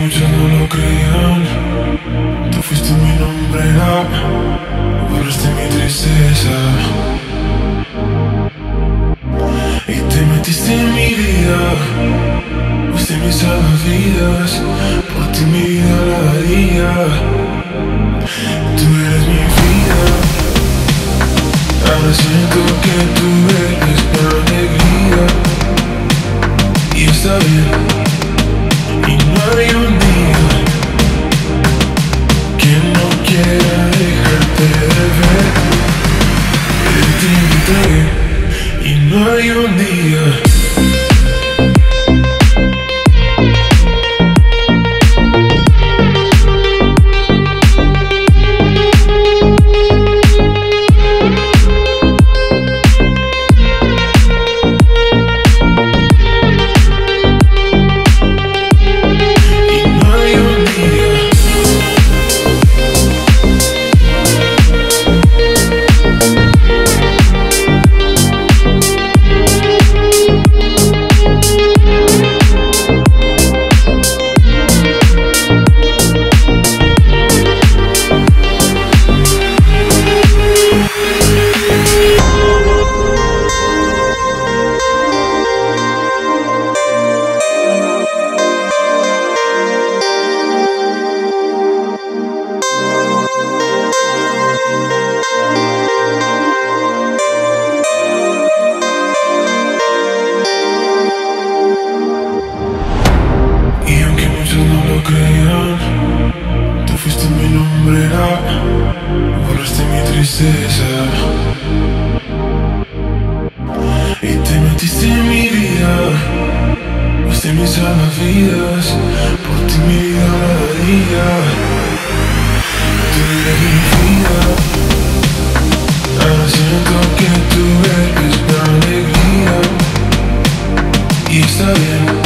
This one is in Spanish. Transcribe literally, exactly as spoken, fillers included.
muchos no lo creían. Tú fuiste mi nombre, borraste mi tristeza y te metiste en mi vida. Fuiste mi salvavidas, por ti mi vida la daría. Tú eres mi vida. Ahora siento que tú eres mi alegría. Y está bien, y no hay un día que no quiera dejarte de ver. De ti me entregué, y no hay un día. Y te metiste en mi vida, fuiste mi salvavidas, por ti mi vida la daría. Tú eres mi vida. Ahora siento que tú eres mi alegría. Y está bien.